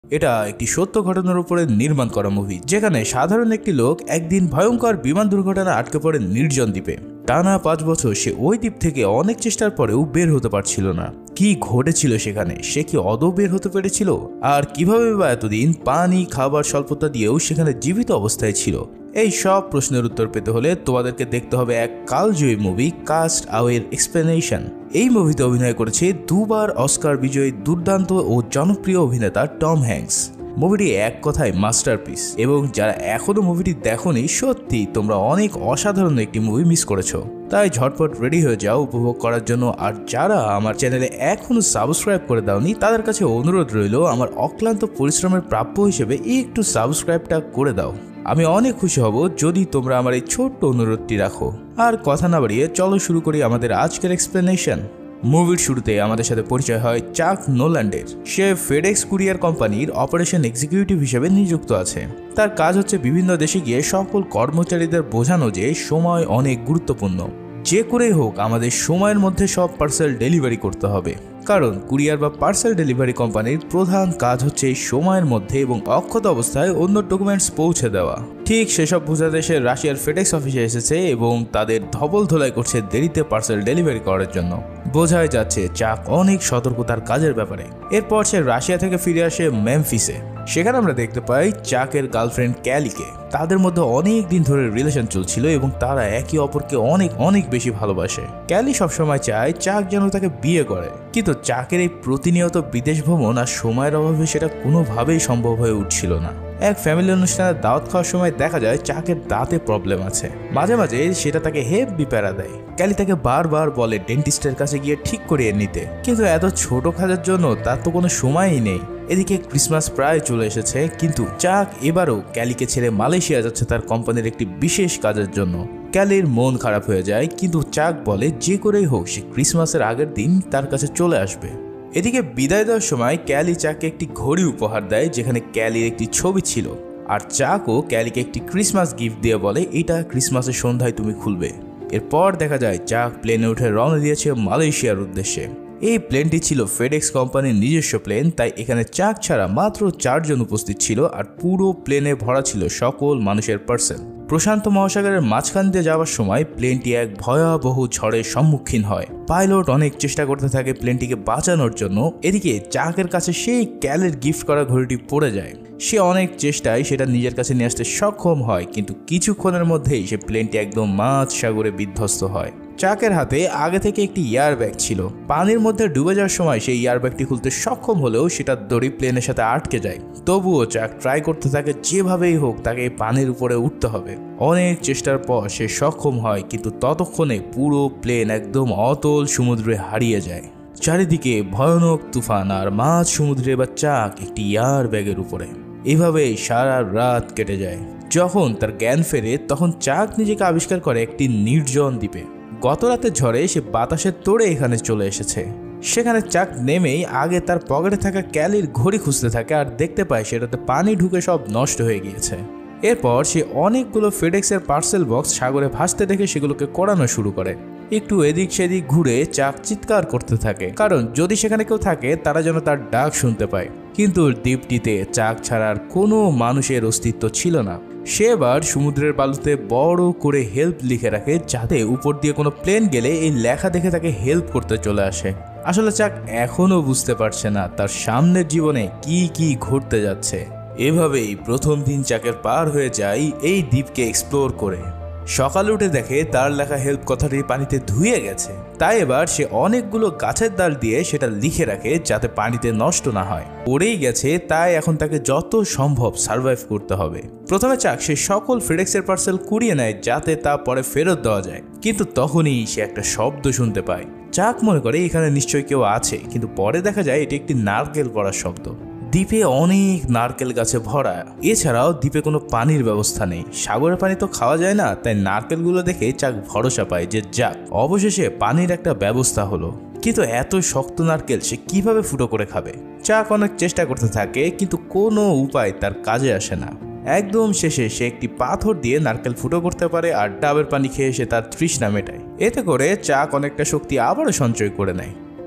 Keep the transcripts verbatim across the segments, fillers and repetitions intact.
এটা একটি সত্য ঘটনার উপরে নির্মাণ করা মুভি, যেখানে সাধারণ একটি লোক একদিন ভয়ঙ্কর বিমান দুর্ঘটনা আটকে পড়ে নির্জন দ্বীপে। টানা পাঁচ বছর সে ওই দ্বীপ থেকে অনেক চেষ্টার পরেও বের হতে পারছিল না। কি ঘটেছিল সেখানে? সে কি আদৌ বের হতে পেরেছিল? আর কিভাবে বা এতদিন পানি, খাবার স্বল্পতা দিয়েও সেখানে জীবিত অবস্থায় ছিল? এই সব প্রশ্নের উত্তর পেতে হলে তোমাদেরকে দেখতে হবে এক কালজয়ী মুভি, কাস্ট আওয়ের এক্সপ্লেনেশন। এই মুভিতে অভিনয় করেছে দুবার অস্কার বিজয়ী দুর্দান্ত ও জনপ্রিয় অভিনেতা টম হ্যাঙ্কস। মুভিটি এক কথায় মাস্টারপিস, এবং যারা এখনো মুভিটি দেখোনি, সত্যি তোমরা অনেক অসাধারণ একটি মুভি মিস করেছো। তাই ঝটপট রেডি হয়ে যাও উপভোগ করার জন্য। আর যারা আমার চ্যানেলে এখনো সাবস্ক্রাইব করে দাওনি, তাদের কাছে অনুরোধ রইল আমার অক্লান্ত পরিশ্রমের প্রাপ্য হিসেবে একটু সাবস্ক্রাইবটা করে দাও। আমি অনেক খুশি হব যদি তোমরা আমার এই ছোট্ট অনুরোধটি রাখো। আর কথা না বাড়িয়ে চলো শুরু করি আমাদের আজকের এক্সপ্লেনেশন। মুভির শুরুতে আমাদের সাথে পরিচয় হয় চাক নোল্যান্ডের। সে ফেডেক্স কুরিয়ার কোম্পানির অপারেশন এক্সিকিউটিভ হিসেবে নিযুক্ত আছে। তার কাজ হচ্ছে বিভিন্ন দেশে গিয়ে সকল কর্মচারীদের বোঝানো যে সময় অনেক গুরুত্বপূর্ণ। যে করেই হোক আমাদের সময়ের মধ্যে সব পার্সেল ডেলিভারি করতে হবে, কারণ কুরিয়ার বা পার্সেল ডেলিভারি কোম্পানির প্রধান কাজ হচ্ছে এই সময়ের মধ্যে এবং অক্ষত অবস্থায় অন্য ডকুমেন্টস পৌঁছে দেওয়া। ঠিক সেসব বোঝাতে সে রাশিয়ার ফেডেক্স অফিসে এসেছে এবং তাদের ধবল ধোলাই করছে দেরিতে পার্সেল ডেলিভারি করার জন্য। বোঝাই যাচ্ছে চাক অনেক সতর্কতার কাজের ব্যাপারে। এরপর সে রাশিয়া থেকে ফিরে আসে মেমফিসে। সেখানে আমরা দেখতে পাই চাকের গার্লফ্রেন্ড ক্যালিকে। তাদের মধ্যে অনেক দিন ধরে রিলেশন চলছিল এবং তারা একে অপরকে অনেক অনেক বেশি ভালোবাসে। ক্যালি সবসময় চায় চাক যেন তাকে বিয়ে করে, কিন্তু চাকের এই প্রতিনিয়ত বিদেশ ভ্রমণ আর সময়ের অভাবে সেটা কোনোভাবেই সম্ভব হয়ে উঠছিল না। এক ফ্যামিলি অনুষ্ঠানে দাওয়াত খাওয়ার সময় দেখা যায় চাকের দাঁতে প্রবলেম আছে। মাঝে মাঝে সেটা তাকে হেভি প্যারা দেয়। ক্যালি তাকে বারবার বলে ডেন্টিস্টের কাছে গিয়ে ঠিক করিয়ে নিতে, কিন্তু এত ছোট কাজের জন্য তার তো কোনো সময়ই নেই। এদিকে ক্রিসমাস প্রায় চলে এসেছে, কিন্তু চাক এবারও ক্যালিকে ছেড়ে মালয়েশিয়া যাচ্ছে তার কোম্পানির একটি বিশেষ কাজের জন্য। ক্যালির মন খারাপ হয়ে যায়, কিন্তু চাক বলে যে করেই হোক সে ক্রিসমাসের আগের দিন তার কাছে চলে আসবে। এদিকে বিদায় দেওয়ার সময় ক্যালি চাককে একটি ঘড়ি উপহার দেয়, যেখানে ক্যালির একটি ছবি ছিল। আর চাকও ক্যালিকে একটি ক্রিসমাস গিফট দিয়ে বলে এটা ক্রিসমাসের সন্ধ্যায় তুমি খুলবে। এরপর দেখা যায় চাক প্লেনে উঠে রওনা দিয়েছে মালয়েশিয়ার উদ্দেশ্যে। এই প্লেনটি ছিল ফেডেক্স কোম্পানির নিজস্ব প্লেন, তাই এখানে চাক ছাড়া মাত্র চারজন উপস্থিত ছিল। আর পুরো প্লেনে ভরা ছিল সকল মানুষের পার্সেল। প্রশান্ত মহাসাগরের মাঝখান দিয়ে যাওয়ার সময় প্লেনটি এক ভয়াবহ ঝড়ের সম্মুখীন হয়। পাইলট অনেক চেষ্টা করতে থাকে প্লেনটিকে বাঁচানোর জন্য। এদিকে চাকের কাছে সেই ক্যালের গিফট করা ঘড়িটি পড়ে যায়। সে অনেক চেষ্টায় সেটা নিজের কাছে নিয়ে আসতে সক্ষম হয়, কিন্তু কিছুক্ষণের মধ্যেই সে প্লেনটি একদম মাঝ সাগরে বিধ্বস্ত হয়। চাকের হাতে আগে থেকে একটি এয়ার ব্যাগ ছিল। পানির মধ্যে ডুবে যাওয়ার সময় সেই এয়ার ব্যাগটি খুলতে সক্ষম হলেও সেটা দড়ি প্লেনের সাথে আটকে যায়। তবুও চাক ট্রাই করতে থাকে যেভাবেই হোক তাকে পানির উপরে উঠতে হবে। অনেক চেষ্টার পর সে সক্ষম হয়, কিন্তু ততক্ষণে পুরো প্লেন একদম অতল সমুদ্রে হারিয়ে যায়। চারিদিকে ভয়ানক তুফান, আর মাঝ সমুদ্রে বা চাক একটি এয়ার ব্যাগের উপরে। এভাবেই সারা রাত কেটে যায়। যখন তার জ্ঞান ফেরে তখন চাক নিজেকে আবিষ্কার করে একটি নির্জন দ্বীপে। গত রাতের ঝড়ে সে বাতাসের তোড়ে এখানে চলে এসেছে। সেখানে চাক নেমেই আগে তার পকেটে থাকা ক্যালির ঘড়ি খুঁজতে থাকে, আর দেখতে পায় সেটাতে পানি ঢুকে সব নষ্ট হয়ে গিয়েছে। এরপর সে অনেকগুলো ফেডেক্সের পার্সেল বক্স সাগরে ভাসতে দেখে সেগুলোকে কোড়ানো শুরু করে। একটু এদিক সেদিক ঘুরে চাক চিৎকার করতে থাকে, কারণ যদি সেখানে কেউ থাকে তারা যেন তার ডাক শুনতে পায়। কিন্তু দ্বীপটিতে চাক ছাড়ার কোনো মানুষের অস্তিত্ব ছিল না। সে এবার সমুদ্রের বালুতে বড় করে হেল্প লিখে রাখে, যাতে উপর দিয়ে কোনো প্লেন গেলে এই লেখা দেখে তাকে হেল্প করতে চলে আসে। আসলে চাক এখনো বুঝতে পারছে না তার সামনের জীবনে কি কি ঘটতে যাচ্ছে। এভাবেই প্রথম দিন চাকের পার হয়ে যায় এই দ্বীপকে এক্সপ্লোর করে। সকালে উঠে দেখে তার লেখা হেল্প কথাটি পানিতে ধুয়ে গেছে। তাই এবার সে অনেকগুলো গাছের ডাল দিয়ে সেটা লিখে রাখে, যাতে পানিতে নষ্ট না হয়। পড়েই গেছে, তাই এখন তাকে যত সম্ভব সার্ভাইভ করতে হবে। প্রথমে চাক সে সকল ফেডেক্সের পার্সেল কুড়িয়ে নেয়, যাতে তা পরে ফেরত দেওয়া যায়। কিন্তু তখনই সে একটা শব্দ শুনতে পায়। চাক মনে করে এখানে নিশ্চয়ই কেউ আছে, কিন্তু পরে দেখা যায় এটি একটি নারকেল পড়ার শব্দ। দ্বীপে অনেক নারকেল গাছে ভরা। এছাড়াও দ্বীপে কোনো পানির ব্যবস্থা নেই। সাগরের পানি তো খাওয়া যায় না, তাই নারকেলগুলো দেখে চাক ভরসা পায় যে যাক, অবশেষে পানির একটা ব্যবস্থা হলো। কিন্তু এত শক্ত নারকেল সে কিভাবে ফুটো করে খাবে? চাক অনেক চেষ্টা করতে থাকে, কিন্তু কোনো উপায় তার কাজে আসে না। একদম শেষে সে একটি পাথর দিয়ে নারকেল ফুটো করতে পারে, আর ডাবের পানি খেয়ে সে তার তৃষ্ণা মেটায়। এতে করে চাক অনেকটা শক্তি আবারও সঞ্চয় করে নেয়।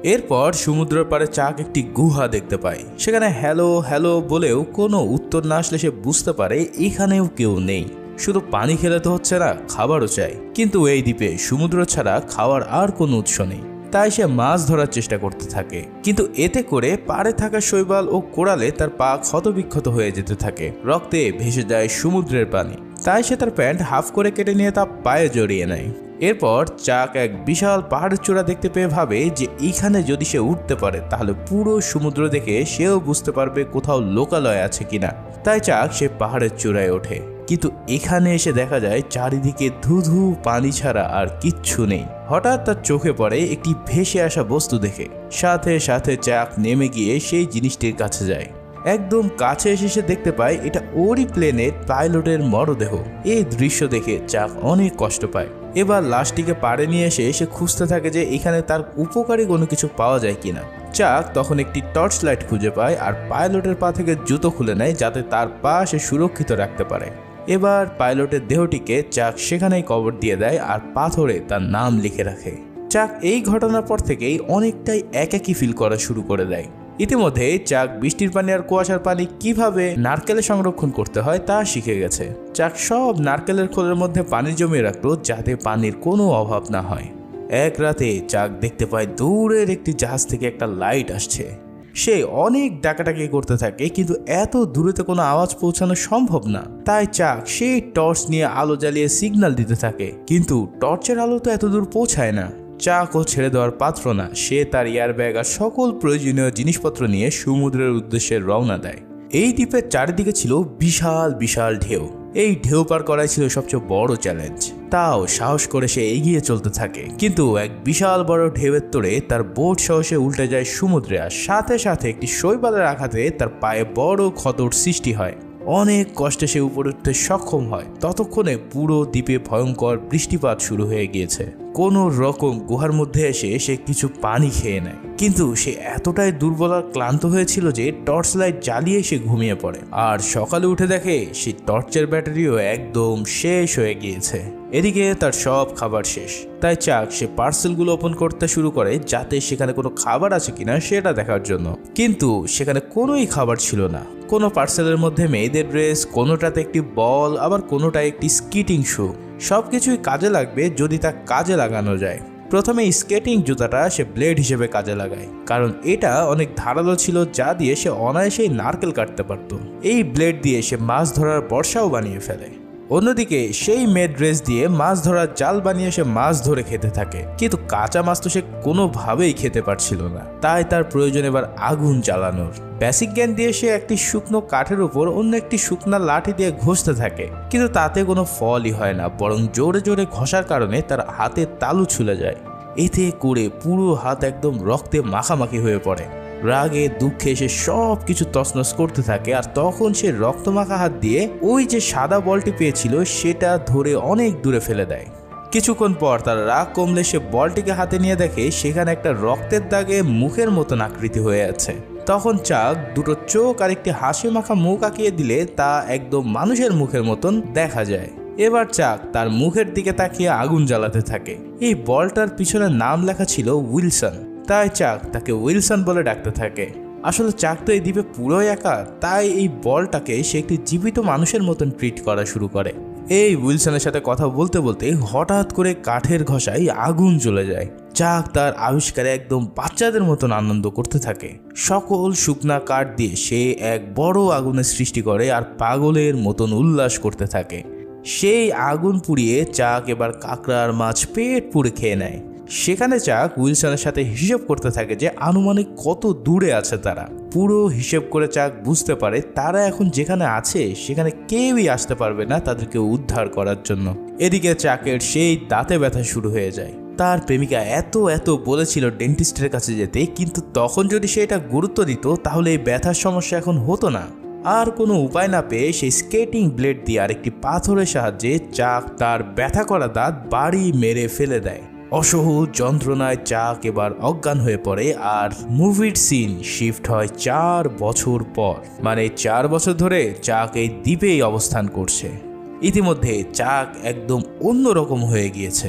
এরপর সমুদ্রের পাড়ে চাক একটি গুহা দেখতে পায়। সেখানে হ্যালো হ্যালো বলেও কোনো উত্তর না আসলে সে বুঝতে পারে এখানেও কেউ নেই। শুধু পানি খেলে তো হচ্ছে না, খাবারও চাই। কিন্তু এই দ্বীপে সমুদ্র ছাড়া খাওয়ার আর কোনো উৎস নেই। তাই সে মাছ ধরার চেষ্টা করতে থাকে, কিন্তু এতে করে পাড়ে থাকা শৈবাল ও কোরালে তার পা ক্ষতবিক্ষত হয়ে যেতে থাকে। রক্তে ভেসে যায় সমুদ্রের পানি। তাই সে তার প্যান্ট হাফ করে কেটে নিয়ে তা পায়ে জড়িয়ে নেয়। এরপর চাক এক বিশাল পাহাড়ের চূড়া দেখতে পেয়ে ভাবে যে এইখানে যদি সে উঠতে পারে তাহলে পুরো সমুদ্র দেখে সেও বুঝতে পারবে কোথাও লোকালয় আছে কিনা। তাই চাক সে পাহাড়ের চূড়ায় ওঠে, কিন্তু এখানে এসে দেখা যায় চারিদিকে ধুধু পানি ছাড়া আর কিচ্ছু নেই। হঠাৎ তার চোখে পড়ে একটি ভেসে আসা বস্তু দেখে। সাথে সাথে চাক নেমে গিয়ে সেই জিনিসটির কাছে যায়। একদম কাছে এসে সে দেখতে পায় এটা ওরই প্লেনের পাইলটের মরদেহ। এই দৃশ্য দেখে চাক অনেক কষ্ট পায়। এবার লাশটিকে পাড়ে নিয়ে এসে সে খুঁজতে থাকে যে এখানে তার উপকারী কোনো কিছু পাওয়া যায় কিনা। চাক তখন একটি টর্চ লাইট খুঁজে পায় আর পাইলটের পা থেকে জুতো খুলে নেয় যাতে তার পা সে সুরক্ষিত রাখতে পারে। এবার পাইলটের দেহটিকে চাক সেখানেই কবর দিয়ে দেয় আর পাথরে তার নাম লিখে রাখে। চাক এই ঘটনার পর থেকেই অনেকটাই একাকী ফিল করা শুরু করে দেয়। ইতিমধ্যে চাক বৃষ্টির পানি আর কুয়াশার পানি কিভাবে নারকেলে সংরক্ষণ করতে হয় তা শিখে গেছে। চাক সব নারকেলের খোলের মধ্যে পানি জমিয়ে রাখলো যাতে পানির কোনো অভাব না হয়। এক রাতে চাক দেখতে পায় দূরের একটি জাহাজ থেকে একটা লাইট আসছে। সে অনেক ডাকাডাকি করতে থাকে, কিন্তু এত দূরেতে কোনো আওয়াজ পৌঁছানো সম্ভব না। তাই চাক সেই টর্চ নিয়ে আলো জ্বালিয়ে সিগন্যাল দিতে থাকে, কিন্তু টর্চের আলো তো এত দূর পৌঁছায় না। চাকও ছেড়ে দেওয়ার পাত্র না। সে তার এয়ার ব্যাগ আর সকল প্রয়োজনীয় জিনিসপত্র নিয়ে সমুদ্রের উদ্দেশ্যে রওনা দেয়। এই দ্বীপের চারিদিকে ছিল বিশাল বিশাল ঢেউ। এই ঢেউ পার করাই ছিল সবচেয়ে বড় চ্যালেঞ্জ। তাও সাহস করে সে এগিয়ে চলতে থাকে, কিন্তু এক বিশাল বড় ঢেউয়ের তোড়ে তার বোট সহ সে উল্টে যায় সমুদ্রে। আর সাথে সাথে একটি শৈবালের আঘাতে তার পায়ে বড় ক্ষতর সৃষ্টি হয়। অনেক কষ্টে সে উপরে উঠতে সক্ষম হয়। ততক্ষণে পুরো দ্বীপে ভয়ঙ্কর বৃষ্টিপাত শুরু হয়ে গিয়েছে। কোনো রকম গুহার মধ্যে এসে সে কিছু পানি খেয়ে নেয়, কিন্তু সে এতটাই দুর্বল আর ক্লান্ত হয়েছিল যে টর্চ লাইট জ্বালিয়ে সে ঘুমিয়ে পড়ে। আর সকালে উঠে দেখে সে টর্চের ব্যাটারিও একদম শেষ হয়ে গিয়েছে। এদিকে তার সব খাবার শেষ। তাই চাক সে পার্সেলগুলো ওপেন করতে শুরু করে যাতে সেখানে কোনো খাবার আছে কিনা সেটা দেখার জন্য, কিন্তু সেখানে কোনোই খাবার ছিল না। কোনো পার্সেলের মধ্যে মেয়েদের ড্রেস, কোনোটাতে একটি বল, আবার কোনোটায় একটি স্কেটিং শু। সবকিছুই কাজে লাগবে যদি তা কাজে লাগানো যায়। প্রথমে স্কেটিং জুতাটা সে ব্লেড হিসেবে কাজে লাগায়, কারণ এটা অনেক ধারালো ছিল যা দিয়ে সে অনায়াসেই নারকেল কাটতে পারত। এই ব্লেড দিয়ে সে মাছ ধরার বর্ষাও বানিয়ে ফেলে। অন্যদিকে সেই মেড ড্রেস দিয়ে মাছ ধরার জাল বানিয়ে সে মাছ ধরে খেতে থাকে, কিন্তু কাঁচা মাছ তো সে কোনোভাবেই খেতে পারছিল না। তাই তার প্রয়োজন এবার আগুন জ্বালানোর। বেসিক জ্ঞান দিয়ে সে একটি শুকনো কাঠের উপর অন্য একটি শুকনা লাঠি দিয়ে ঘষতে থাকে, কিন্তু তাতে কোনো ফলই হয় না, বরং জোরে জোরে ঘষার কারণে তার হাতের তালু ছুলে যায়। এতে করে পুরো হাত একদম রক্তে মাখামাখি হয়ে পড়ে। রাগে দুঃখে সে সব কিছু তছনছ করতে থাকে। আর তখন সে রক্তমাখা হাত দিয়ে ওই যে সাদা বলটি পেয়েছিল সেটা ধরে অনেক দূরে ফেলে দেয়। কিছুক্ষণ পর তার রাগ কমলে সে বলটিকে হাতে নিয়ে দেখে সেখানে একটা রক্তের দাগে মুখের মতন আকৃতি হয়ে আছে। তখন চাক দুটো চোখ আর একটি হাসি মাখা মুখ আঁকিয়ে দিলে তা একদম মানুষের মুখের মতন দেখা যায়। এবার চাক তার মুখের দিকে তাকিয়ে আগুন জ্বালাতে থাকে। এই বলটার পিছনে নাম লেখা ছিল উইলসন, তাই চাক তাকে উইলসন বলে ডাকতে থাকে। আসলে চাক তো এই দ্বীপে পুরোই একা, তাই এই বলটাকে সে একটি জীবিত মানুষের মতন ট্রিট করা শুরু করে। এই উইলসনের সাথে কথা বলতে বলতে হঠাৎ করে কাঠের ঘষায় আগুন জ্বলে যায়। চাক তার আবিষ্কারে একদম বাচ্চাদের মতন আনন্দ করতে থাকে। সকল শুকনা কাঠ দিয়ে সে এক বড় আগুনের সৃষ্টি করে আর পাগলের মতন উল্লাস করতে থাকে। সেই আগুন পুড়িয়ে চাক এবার কাঁকড়ার মাছ পেট পুড়ে খেয়ে নেয়। সেখানে চাক উইলসনের সাথে হিসেব করতে থাকে যে আনুমানিক কত দূরে আছে তারা। পুরো হিসেব করে চাক বুঝতে পারে তারা এখন যেখানে আছে সেখানে কেউই আসতে পারবে না তাদেরকে উদ্ধার করার জন্য। এদিকে চাকের সেই দাঁতে ব্যথা শুরু হয়ে যায়। তার প্রেমিকা এত এত বলেছিল ডেন্টিস্টের কাছে যেতে, কিন্তু তখন যদি সে এটা গুরুত্ব দিত তাহলে এই ব্যথার সমস্যা এখন হতো না। আর কোনো উপায় না পেয়ে সেই স্কেটিং ব্লেড দিয়ে আরেকটি পাথরের সাহায্যে চাক তার ব্যথা করা দাঁত বাড়ি মেরে ফেলে দেয়। অসহ্য যন্ত্রণায় চাক এবার অজ্ঞান হয়ে পড়ে। আর মুভির সিন শিফট হয় চার বছর পর, মানে চার বছর ধরে চাক এই দ্বীপেই অবস্থান করছে। ইতিমধ্যে চাক একদম অন্যরকম হয়ে গিয়েছে।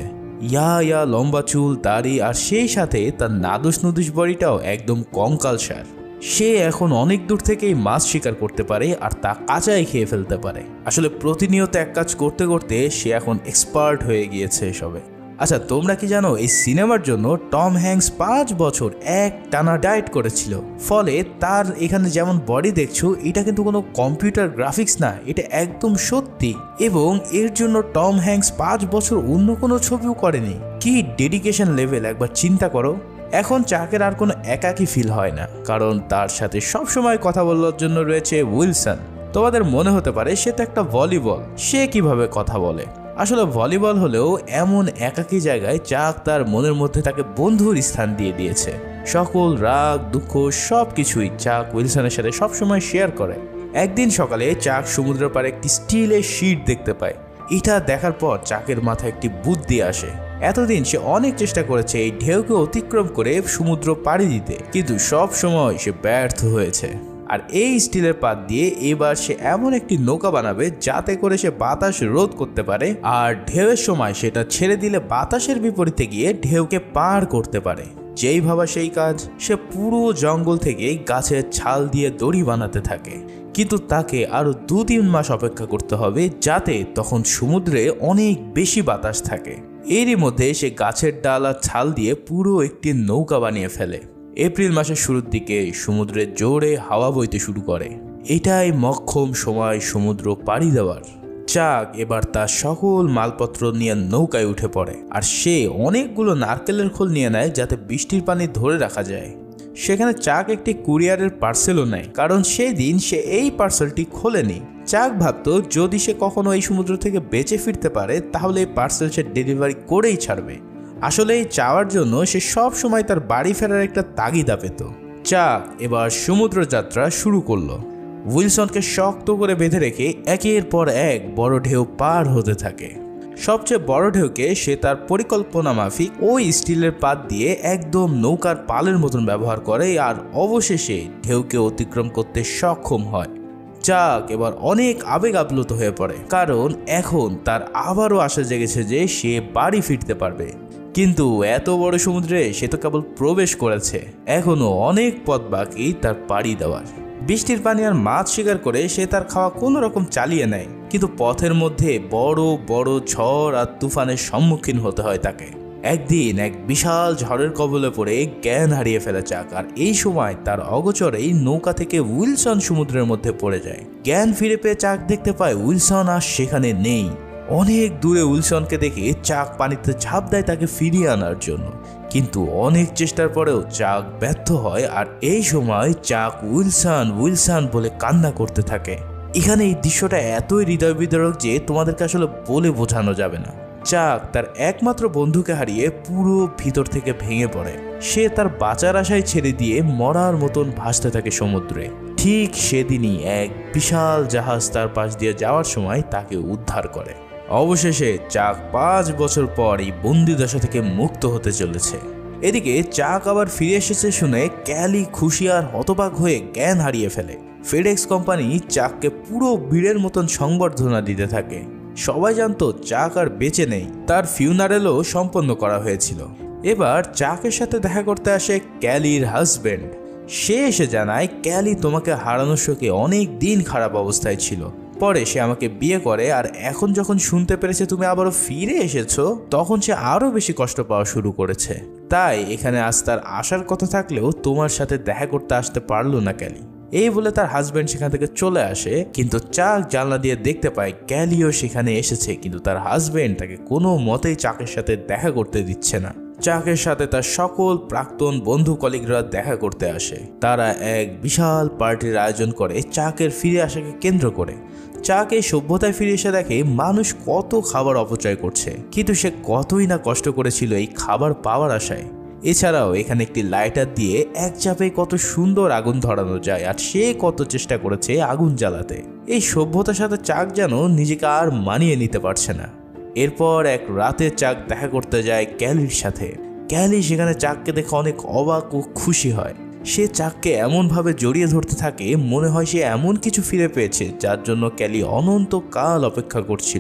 ইয়া ইয়া লম্বা চুল, দাড়ি, আর সেই সাথে তার নাদুস নুদুস বডিটাও একদম কঙ্কালসার। সে এখন অনেক দূর থেকেই মাছ শিকার করতে পারে আর তা কাঁচাই খেয়ে ফেলতে পারে। আসলে প্রতিনিয়ত এক কাজ করতে করতে সে এখন এক্সপার্ট হয়ে গিয়েছে এসবে। আচ্ছা, তোমরা কি জানো এই সিনেমার জন্য টম হ্যাঙ্কস পাঁচ বছর এক টানা ডায়েট করেছিল। ফলে তার এখানে যেমন বডি দেখছো, এটা কিন্তু কোনো কম্পিউটার গ্রাফিক্স না, এটা একদম সত্যি। এবং এর জন্য টম হ্যাঙ্কস পাঁচ বছর অন্য কোনো ছবিও করেনি। কি ডেডিকেশন লেভেল একবার চিন্তা করো। এখন চাকের আর কোনো একাকী ফিল হয় না, কারণ তার সাথে সবসময় কথা বলার জন্য রয়েছে উইলসন। তোমাদের মনে হতে পারে সে তো একটা ভলিবল, সে কিভাবে কথা বলে। আসলে ভলিবল হলেও এমন একাকী জায়গায় চাক তার মনের মধ্যে তাকে বন্ধুর স্থান দিয়ে দিয়েছে। সকল রাগ দুঃখ সব কিছুই চাক উইলসনের সাথে সবসময় শেয়ার করে। একদিন সকালে চাক সমুদ্রের পাড়ে একটি স্টিলের শিট দেখতে পায়। এটা দেখার পর চাকের মাথায় একটি বুদ্ধি আসে। এতদিন সে অনেক চেষ্টা করেছে এই ঢেউকে অতিক্রম করে সমুদ্র পাড়ি দিতে, কিন্তু সব সময় সে ব্যর্থ হয়েছে। আর এই স্টিলের পাত দিয়ে এবার সে এমন একটি নৌকা বানাবে যাতে করে সে বাতাস রোধ করতে পারে, আর ঢেউয়ের সময় সেটা ছেড়ে দিলে বাতাসের বিপরীতে গিয়ে ঢেউকে পার করতে পারে। যেই ভাবা সেই কাজ। সে পুরো জঙ্গল থেকে গাছের ছাল দিয়ে দড়ি বানাতে থাকে, কিন্তু তাকে আরো দু তিন মাস অপেক্ষা করতে হবে যাতে তখন সমুদ্রে অনেক বেশি বাতাস থাকে। এরই মধ্যে সে গাছের ডাল আর ছাল দিয়ে পুরো একটি নৌকা বানিয়ে ফেলে। এপ্রিল মাসের শুরুর দিকে সমুদ্রে জোরে হাওয়া বইতে শুরু করে। এটাই মক্ষম সময় সমুদ্র পাড়ি দেওয়ার। চাক এবার তার সকল মালপত্র নিয়ে নৌকায় উঠে পড়ে, আর সে অনেকগুলো নারকেলের খোল নিয়ে নেয় যাতে বৃষ্টির পানি ধরে রাখা যায়। সেখানে চাক একটি কুরিয়ারের পার্সেলও নেয়, কারণ সেই দিন সে এই পার্সেলটি খোলেনি। চাক ভাবতো যদি সে কখনো এই সমুদ্র থেকে বেঁচে ফিরতে পারে তাহলে এই পার্সেল সে ডেলিভারি করেই ছাড়বে। আসলে এই চাওয়ার জন্য সে সব সময় তার বাড়ি ফেরার একটা তাগিদা পেত। চাক এবার সমুদ্র যাত্রা শুরু করলো। উইলসনকে শক্ত করে বেঁধে রেখে একের পর এক বড় ঢেউ পার হতে থাকে। সবচেয়ে বড় ঢেউকে সে তার পরিকল্পনা মাফিক ওই স্টিলের পাত দিয়ে একদম নৌকার পালের মতন ব্যবহার করে, আর অবশেষে ঢেউকে অতিক্রম করতে সক্ষম হয়। চাক এবার অনেক আবেগ আপ্লুত হয়ে পড়ে, কারণ এখন তার আবারও আশা জেগেছে যে সে বাড়ি ফিরতে পারবে। কিন্তু এত বড় সমুদ্রে সে তো কেবল প্রবেশ করেছে, এখনো অনেক পথ বাকি তার পাড়ি দেওয়ার। বৃষ্টির পানি আর মাছ শিকার করে সে তার খাওয়া কোনো রকম চালিয়ে নেয়, কিন্তু পথের মধ্যে বড় বড় ঝড় আর তুফানের সম্মুখীন হতে হয় তাকে। একদিন এক বিশাল ঝড়ের কবলে পড়ে জ্ঞান হারিয়ে ফেলে চাক, আর এই সময় তার অগোচরেই নৌকা থেকে উইলসন সমুদ্রের মধ্যে পড়ে যায়। জ্ঞান ফিরে পেয়ে চাক দেখতে পায় উইলসন আর সেখানে নেই। অনেক দূরে উইলসনকে দেখে চাক পানিতে ঝাঁপ দেয় তাকে ফিরিয়ে আনার জন্য, কিন্তু অনেক চেষ্টার পরেও চাক ব্যর্থ হয়। আর এই সময় চাক উইলসন উইলসন বলে কান্না করতে থাকে। এখানে এই দৃশ্যটা এতই হৃদয় বিদারক যে তোমাদেরকে আসলে বলে বোঝানো যাবে না। চাক তার একমাত্র বন্ধুকে হারিয়ে পুরো ভিতর থেকে ভেঙে পড়ে। সে তার বাঁচার আশায় ছেড়ে দিয়ে মরার মতন ভাসতে থাকে সমুদ্রে। ঠিক সেদিনই এক বিশাল জাহাজ তার পাশ দিয়ে যাওয়ার সময় তাকে উদ্ধার করে। অবশেষে চাক পাঁচ বছর পর এই বন্দিদশা থেকে মুক্ত হতে চলেছে। এদিকে চাক আবার ফিরে এসেছে শুনে ক্যালি খুশি আর হতবাক হয়ে জ্ঞান হারিয়ে ফেলে। ফেডেক্স কোম্পানি চাককে পুরো বীরের মতন সংবর্ধনা দিতে থাকে। সবাই জানতো চাক আর বেঁচে নেই, তার ফিউনারেলও সম্পন্ন করা হয়েছিল। এবার চাকের সাথে দেখা করতে আসে ক্যালির হাজব্যান্ড। সে এসে জানায় ক্যালি তোমাকে হারানোর শোকে অনেক দিন খারাপ অবস্থায় ছিল, পরে সে আমাকে বিয়ে করে, আর এখন যখন শুনতে পেরেছে তুমি আবারও ফিরে এসেছো তখন সে আরো বেশি কষ্ট পাওয়া শুরু করেছে। তাই এখানে আজ তার আসার কথা থাকলেও তোমার সাথে দেখা করতে আসতে পারলো না ক্যালি। এই বলে তার হাজব্যান্ড সেখান থেকে চলে আসে, কিন্তু চাক জানলা দিয়ে দেখতে পায় ক্যালিও সেখানে এসেছে, কিন্তু তার হাজব্যান্ড তাকে কোনো মতেই চাকের সাথে দেখা করতে দিচ্ছে না। চাকের সাথে তার সকল প্রাক্তন বন্ধু কলিগরা দেখা করতে আসে। তারা এক বিশাল পার্টির আয়োজন করে চাকের ফিরে আসাকে কেন্দ্র করে। চাক এই সভ্যতায় ফিরে এসে দেখে মানুষ কত খাবার অপচয় করছে, কিন্তু সে কতই না কষ্ট করেছিল এই খাবার পাওয়ার আশায়। এছাড়াও এখানে একটি লাইটার দিয়ে এক চাপে কত সুন্দর আগুন ধরানো যায়, আর সে কত চেষ্টা করেছে আগুন জ্বালাতে। এই সভ্যতার সাথে চাক যেন নিজেকে আর মানিয়ে নিতে পারছে না। এরপর এক রাতে চাক দেখা করতে যায় ক্যালির সাথে। ক্যালি সেখানে চাককে দেখে অনেক অবাক ও খুশি হয়। সে চাককে এমনভাবে জড়িয়ে ধরতে থাকে মনে হয় সে এমন কিছু ফিরে পেয়েছে যার জন্য ক্যালি অনন্তকাল অপেক্ষা করছিল।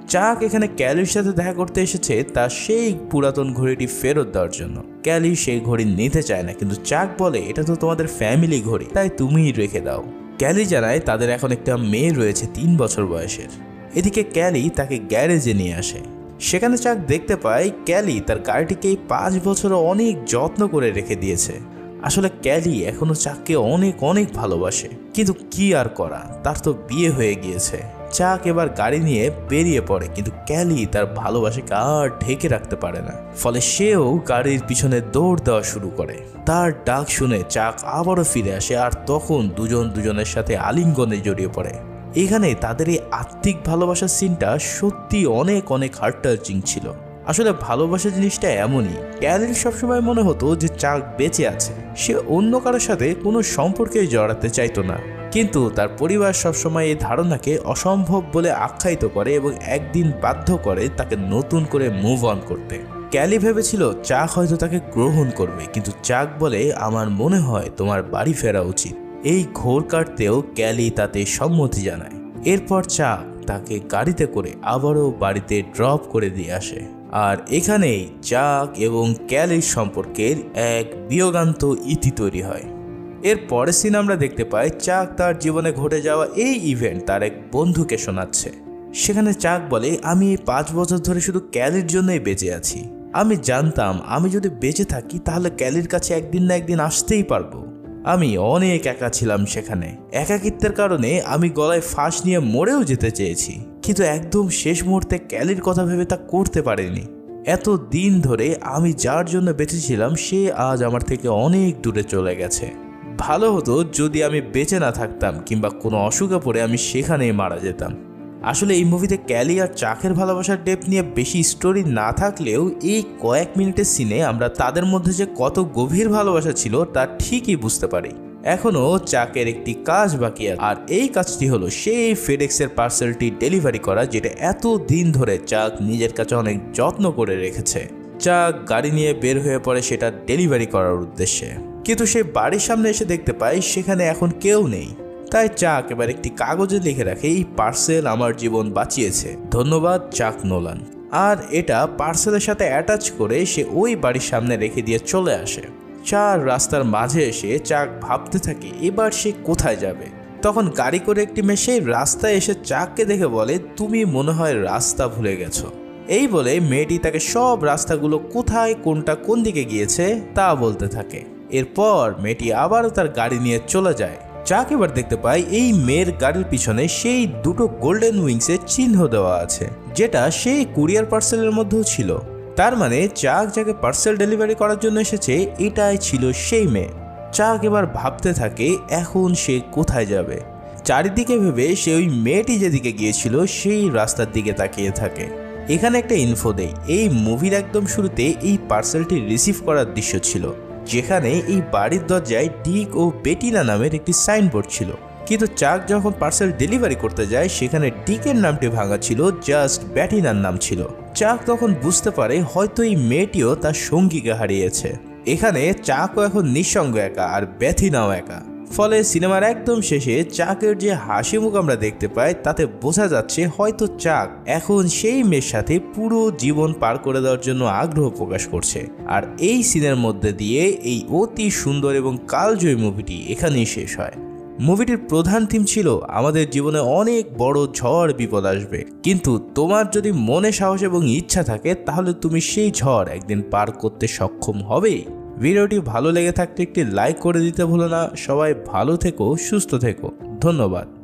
চাক এখানে ক্যালির সাথে দেখা করতে এসেছে তার সেই পুরাতন ঘড়িটি ফেরত দেওয়ার জন্য। ক্যালি সেই ঘড়ি নিতে চায় না, কিন্তু চাক বলে এটা তো তোমাদের ফ্যামিলি ঘড়ি, তাই তুমিই রেখে দাও। ক্যালি জানায় তাদের এখন একটা মেয়ে রয়েছে তিন বছর বয়সের। এদিকে ক্যালি তাকে গ্যারেজে নিয়ে আসে। সেখানে চাক দেখতে পায় ক্যালি তার গাড়িটিকে পাঁচ বছর অনেক যত্ন করে রেখে দিয়েছে। আসলে ক্যালি এখনো চাককে অনেক অনেক ভালোবাসে, কিন্তু কি আর করা, তার তো বিয়ে হয়ে গিয়েছে। চাক এবার গাড়ি নিয়ে বেরিয়ে পড়ে, কিন্তু ক্যালি তার ভালোবাসাকে আর ঢেকে রাখতে পারে না। ফলে সেও গাড়ির পিছনে দৌড় দেওয়া শুরু করে। তার ডাক শুনে চাক আবারও ফিরে আসে, আর তখন দুজন দুজনের সাথে আলিঙ্গনে জড়িয়ে পড়ে। এখানে তাদের এই আত্মিক ভালোবাসার সিনটা সত্যি অনেক অনেক হার্ট টাচিং ছিল। আসলে ভালোবাসা জিনিসটা এমনই, ক্যালির সবসময় মনে হতো যে চাক বেঁচে আছে, সে অন্য কারোর সাথে কোনো সম্পর্কে জড়াতে চাইতো না। কিন্তু তার পরিবার সবসময় এই ধারণাকে অসম্ভব বলে আখ্যায়িত করে এবং একদিন বাধ্য করে তাকে নতুন করে মুভ অন করতে। ক্যালি ভেবেছিল চাক হয়তো তাকে গ্রহণ করবে, কিন্তু চাক বলে আমার মনে হয় তোমার বাড়ি ফেরা উচিত। এই ঘোর কাটতেও ক্যালি তাতে সম্মতি জানায়। এরপর চাক তাকে গাড়িতে করে আবারও বাড়িতে ড্রপ করে দিয়ে আসে। আর এখানেই চাক এবং ক্যালির সম্পর্কের এক বিয়োগান্ত ইতি তৈরি হয়। এর পরের সিন আমরা দেখতে পাই চাক তার জীবনে ঘটে যাওয়া এই ইভেন্ট তার এক বন্ধুকে শোনাচ্ছে। সেখানে চাক বলে, আমি এই পাঁচ বছর ধরে শুধু ক্যালির জন্যই বেঁচে আছি। আমি জানতাম আমি যদি বেঁচে থাকি তাহলে ক্যালির কাছে একদিন না একদিন আসতেই পারবো। আমি অনেক একা ছিলাম সেখানে, একাকিত্বের কারণে আমি গলায় ফাঁস নিয়ে মরেও যেতে চেয়েছি, কিন্তু একদম শেষ মুহূর্তে ক্যালির কথা ভেবে তা করতে পারিনি। এত দিন ধরে আমি যার জন্য বেঁচেছিলাম সে আজ আমার থেকে অনেক দূরে চলে গেছে। ভালো হতো যদি আমি বেঁচে না থাকতাম কিংবা কোনো অসুখে পড়ে আমি সেখানেই মারা যেতাম। আসলে এই মুভিতে ক্যালি আর চাকের ভালোবাসার ডেপথ নিয়ে বেশি স্টোরি না থাকলেও এই কয়েক মিনিটের সিনে আমরা তাদের মধ্যে যে কত গভীর ভালোবাসা ছিল তা ঠিকই বুঝতে পারি। এখনো চাকের একটি কাজ বাকি আছে, আর এই কাজটি হলো সেই ফেডেক্সের পার্সেলটি ডেলিভারি করা, যেটা এত দিন ধরে চাক নিজের কাছে অনেক যত্ন করে রেখেছে। চাক গাড়ি নিয়ে বের হয়ে পড়ে সেটা ডেলিভারি করার উদ্দেশ্যে, কিন্তু সে বাড়ির সামনে এসে দেখতে পায় সেখানে এখন কেউ নেই। তাই চাক এবার একটি কাগজে লিখে রাখে, এই পার্সেল আমার জীবন বাঁচিয়েছে, ধন্যবাদ চাক নোলান। আর এটা পার্সেলের সাথে অ্যাটাচ করে সে ওই বাড়ির সামনে রেখে দিয়ে চলে আসে। চার রাস্তার মাঝে এসে চাক ভাবতে থাকে এবার সে কোথায় যাবে। তখন গাড়ি করে একটি মেয়ে সেই রাস্তায় এসে চাককে দেখে বলে, তুমি মনে হয় রাস্তা ভুলে গেছো। এই বলে মেয়েটি তাকে সব রাস্তাগুলো কোথায় কোনটা কোন দিকে গিয়েছে তা বলতে থাকে। এরপর মেয়েটি আবারও তার গাড়ি নিয়ে চলে যায়। চাক এবার দেখতে পাই এই মেয়ের গাড়ির পিছনে সেই দুটো গোল্ডেন উইংসের চিহ্ন দেওয়া আছে, যেটা সেই কুরিয়ার পার্সেলের মধ্যেও ছিল। তার মানে চাক যাকে পার্সেল ডেলিভারি করার জন্য এসেছে এটাই ছিল সেই মেয়ে। চাক এবার ভাবতে থাকে এখন সে কোথায় যাবে। চারিদিকে ভেবে সে ওই মেয়েটি যেদিকে গিয়েছিল সেই রাস্তার দিকে তাকিয়ে থাকে। এখানে একটা ইনফো দেই, এই মুভির একদম শুরুতে এই পার্সেলটি রিসিভ করার দৃশ্য ছিল, যেখানে এই বাড়ির দরজায় ডিক ও বেটিনা নামের একটি সাইনবোর্ড ছিল। কিন্তু চাক যখন পার্সেল ডেলিভারি করতে যায় সেখানে ডিকের নামটি ভাঙা ছিল, জাস্ট বেটিনার নাম ছিল। চাক তখন বুঝতে পারে হয়তো এই মেয়েটিও তার সঙ্গীকে হারিয়েছে। এখানে চাকও এখন নিঃসঙ্গ একা, আর বেথিনাও একা। ফলে সিনেমার একদম শেষে চাকের যে হাসি মুখ আমরা দেখতে পাই তাতে বোঝা যাচ্ছে হয়তো চাক এখন সেই মেয়ের সাথে পুরো জীবন পার করে দেওয়ার জন্য আগ্রহ প্রকাশ করছে। আর এই সিনের মধ্যে দিয়ে এই অতি সুন্দর এবং কালজয়ী মুভিটি এখানেই শেষ হয়। মুভিটির প্রধান থিম ছিল আমাদের জীবনে অনেক বড় ঝড় বিপদ আসবে, কিন্তু তোমার যদি মনে সাহস এবং ইচ্ছা থাকে তাহলে তুমি সেই ঝড় একদিন পার করতে সক্ষম হবে। ভিডিওটি ভালো লেগে থাকলে একটি লাইক করে দিতে ভুলো না। সবাই ভালো থেকো, সুস্থ থেকো, ধন্যবাদ।